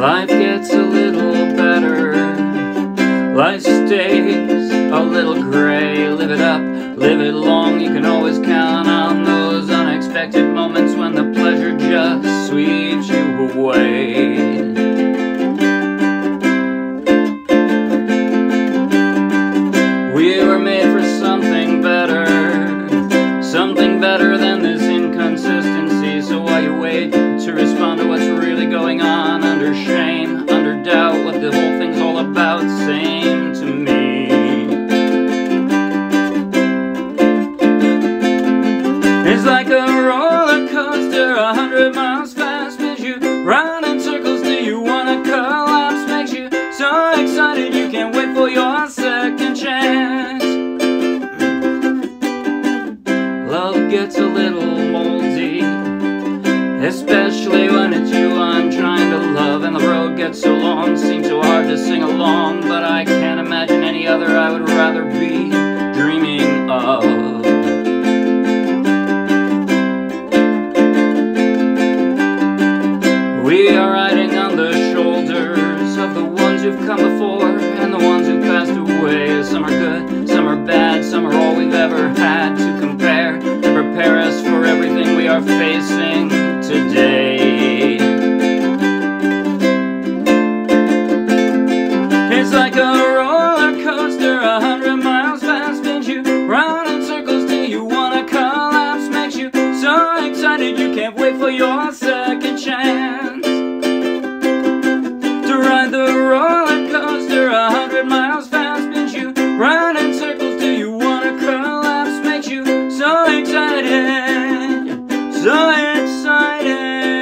life gets a little better. Life stays a little gray. Live it up, live it long. You can always count on those unexpected moments when the pleasure just sweeps you away. We were made for something better than this inconsistency. So while you wait to respond to what's really going on, under shame, under doubt, what the whole thing's all about, same to me. It's like a roller coaster, 100 miles fast, spins you round in circles till you wanna collapse, makes you so excited you can't wait for your second chance. Love gets a little moldy, especially when it's you I'm trying to love, and the road gets so long, seems so hard to sing along, but I can't imagine any other I would rather be dreaming of. We are riding on the shoulders of the ones who've come before and the ones who've passed away. Some are good, some are bad, some are all we've ever had to compare, to prepare us for everything we are facing today. It's like a roller coaster, 100 miles fast, spins you round in circles till you wanna collapse, makes you so excited you can't wait for your second chance to ride the roller coaster. 100 miles fast, spins you round in circles till you wanna collapse, makes you so excited, so excited.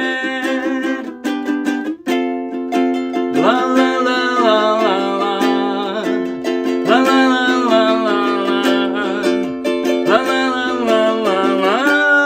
La la la la la la, la la la la la la, la la la la la.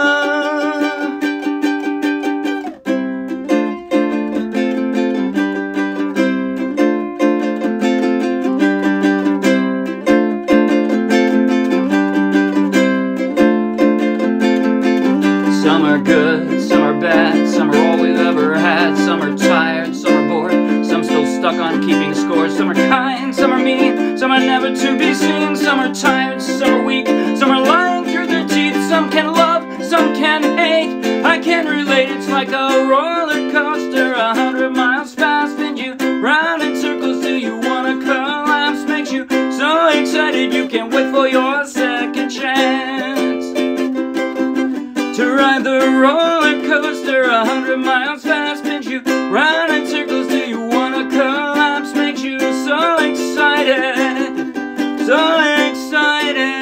Some are good, some are bad, some are all we've ever had. Some are tired, some are bored, some still stuck on keeping score. Some are kind, some are mean, some are never to be seen. Some are tired, some are weak, some are lying through their teeth. Some can love, some can hate, I can relate. It's like a roller coaster, 100 miles fast, spin you round in circles till you wanna collapse, makes you so excited you can't wait for your second chance to ride the roller coaster. 100 miles fast, spins you round in circles till you wanna collapse, makes you so excited, so excited.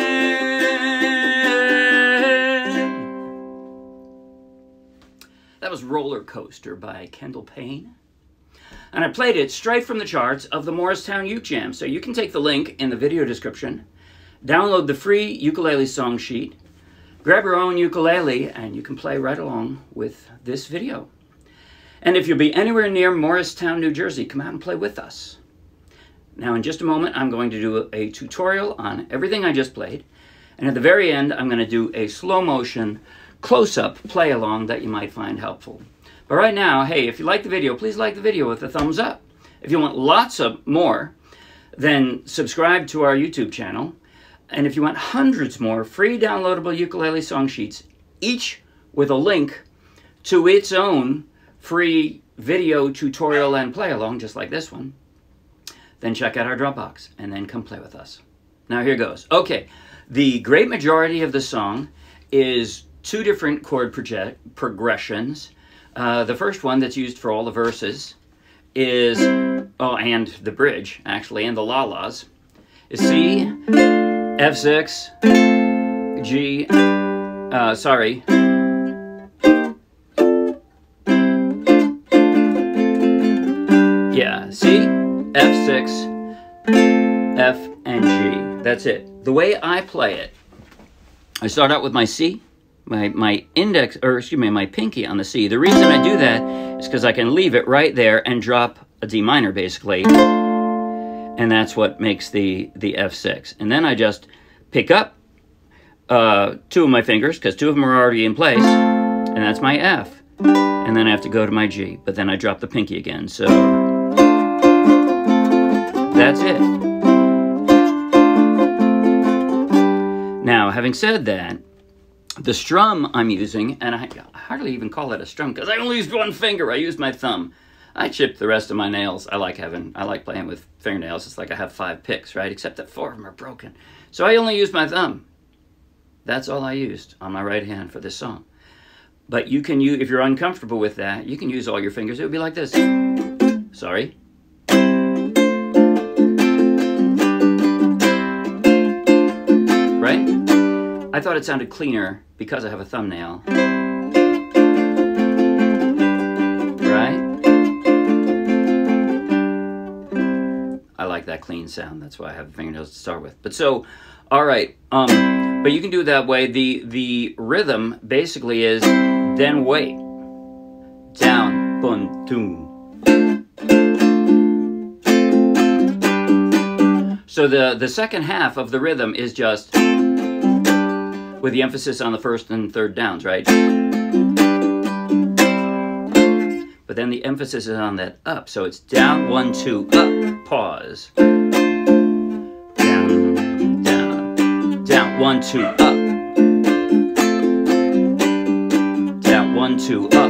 That was Roller Coaster by Kendall Payne, and I played it straight from the charts of the Morristown Uke Jam. So you can take the link in the video description, download the free ukulele song sheet, grab your own ukulele, and you can play right along with this video. And if you'll be anywhere near Morristown, New Jersey, come out and play with us. Now, in just a moment, I'm going to do a tutorial on everything I just played. And at the very end, I'm going to do a slow motion, close-up play along that you might find helpful. But right now, hey, if you like the video, please like the video with a thumbs up. If you want lots of more, then subscribe to our YouTube channel. And if you want hundreds more free downloadable ukulele song sheets, each with a link to its own free video tutorial and play along, just like this one, then check out our Dropbox and then come play with us. Now here goes. Okay, the great majority of the song is two different chord progressions. The first one that's used for all the verses is, oh, and the bridge, actually, and the la-las, is C, F6, G, sorry. Yeah, C, F6, F, and G. That's it. The way I play it, I start out with my C, my index, or excuse me, my pinky on the C. The reason I do that is because I can leave it right there and drop a D minor, basically. And that's what makes the F6. And then I just pick up two of my fingers, because two of them are already in place, and that's my F. And then I have to go to my G, but then I drop the pinky again. So That's it. Now, having said that, the strum I'm using, and I hardly even call it a strum because I only used one finger. I used my thumb. I chipped the rest of my nails. I like playing with fingernails. It's like I have 5 picks, right? Except that 4 of them are broken. So I only used my thumb. That's all I used on my right hand for this song. But you can use, if you're uncomfortable with that, you can use all your fingers. It would be like this. Sorry. Right? I thought it sounded cleaner because I have a thumbnail. Right? I like that clean sound. That's why I have fingernails to start with. But so, all right. But you can do it that way. The rhythm basically is then wait. Down, bun, doom. So the second half of the rhythm is just with the emphasis on the first and third downs, right? But then the emphasis is on that up. So it's down, 1, 2, up, pause. Down, down, down, 1, 2, up. Down, 1, 2, up.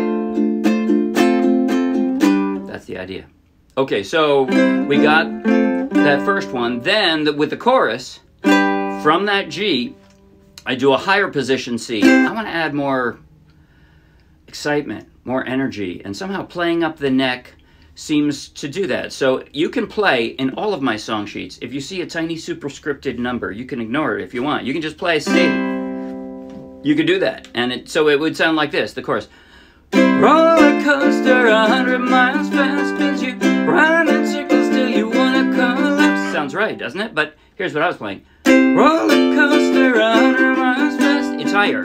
That's the idea. Okay, so we got that first one. Then with the chorus, from that G, I do a higher position C. I want to add more excitement, more energy, and somehow playing up the neck seems to do that. So you can play in all of my song sheets. If you see a tiny superscripted number, you can ignore it if you want. You can just play C. You could do that. And so it would sound like this, the chorus. Roller coaster, 100 miles fast, spins you round in circles till you want to collapse. Sounds right, doesn't it? But here's what I was playing. Roller coaster, 100 miles fast. It's higher.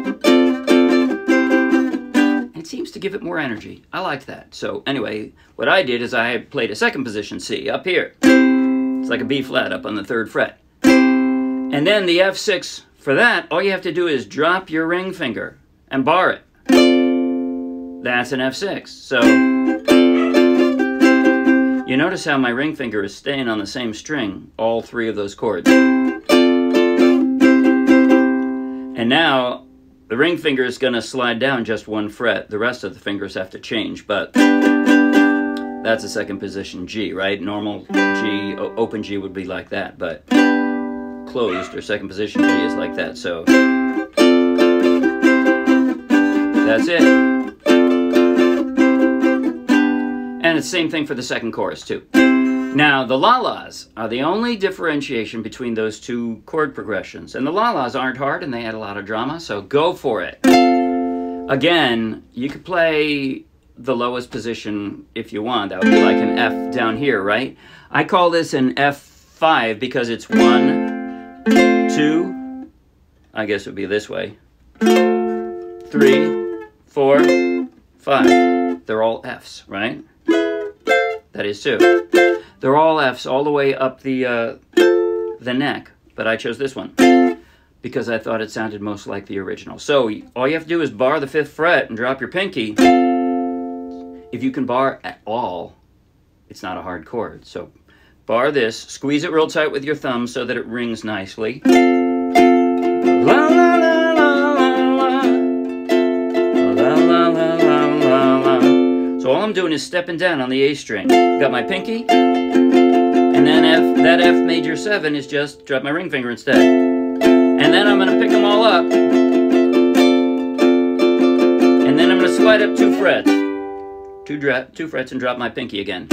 It seems to give it more energy. I like that. So anyway, what I did is I played a second position C up here. It's like a B flat up on the 3rd fret. And then the F6 for that, all you have to do is drop your ring finger and bar it. That's an F6. So you notice how my ring finger is staying on the same string, all 3 of those chords. And now the ring finger is going to slide down just 1 fret. The rest of the fingers have to change, but that's a second position G, right? Normal G, open G would be like that, but closed or second position G is like that. So that's it. And it's the same thing for the second chorus too. Now, the la-las are the only differentiation between those 2 chord progressions. And the la-las aren't hard and they add a lot of drama, so go for it. Again, you could play the lowest position if you want. That would be like an F down here, right? I call this an F5 because it's 1, 2, I guess it would be this way, 3, 4, 5. They're all Fs, right? That is 2. They're all Fs all the way up the neck, but I chose this one because I thought it sounded most like the original. So all you have to do is bar the 5th fret and drop your pinky. If you can bar at all, it's not a hard chord. So bar this, squeeze it real tight with your thumb so that it rings nicely. La, la, la, la, la, la. La, la, la, la, la, la. So all I'm doing is stepping down on the A string. Got my pinky, and then that F major 7 is just drop my ring finger instead. And then I'm going to pick them all up, and then I'm going to slide up 2 frets. 2 frets and drop my pinky again.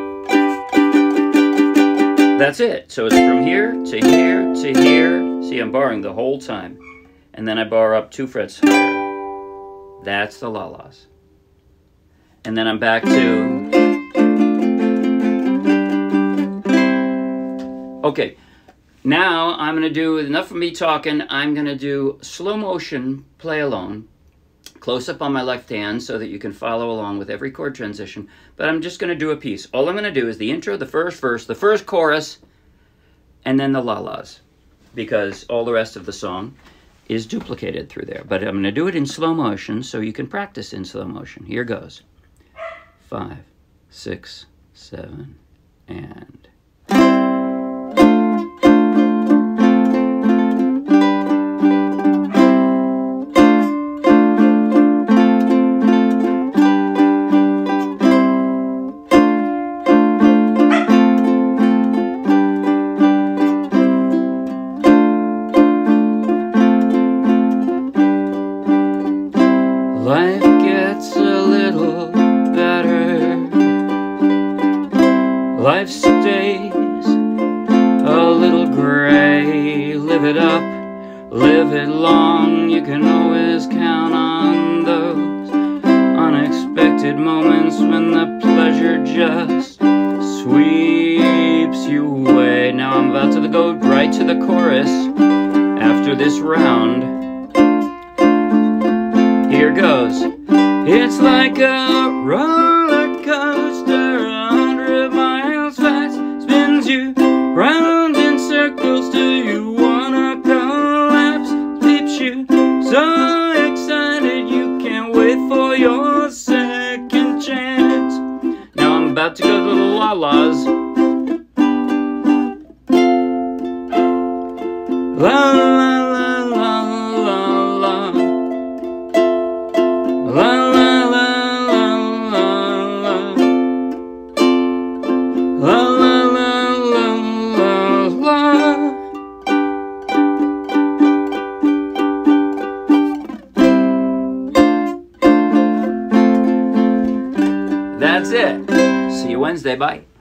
That's it. So it's from here to here to here. See, I'm barring the whole time. And then I bar up 2 frets higher. That's the la-las. And then I'm back to... Okay, now I'm going to do, enough of me talking, I'm going to do slow motion play alone, close up on my left hand so that you can follow along with every chord transition, but I'm just going to do a piece. All I'm going to do is the intro, the first verse, the first chorus, and then the la-las, because all the rest of the song is duplicated through there. But I'm going to do it in slow motion so you can practice in slow motion. Here goes. 5, 6, 7, and... life stays a little gray. Live it up, live it long. You can always count on those unexpected moments when the pleasure just sweeps you away. Now I'm about to go right to the chorus after this round. Here goes. It's like a roller coaster, 100 miles fast, spins you round in circles till you wanna collapse. Keeps you so excited you can't wait for your second chance. Now I'm about to go to the la-las. La la la la la la. La la la la la la. La la la la la la. That's it. See you Wednesday. Bye.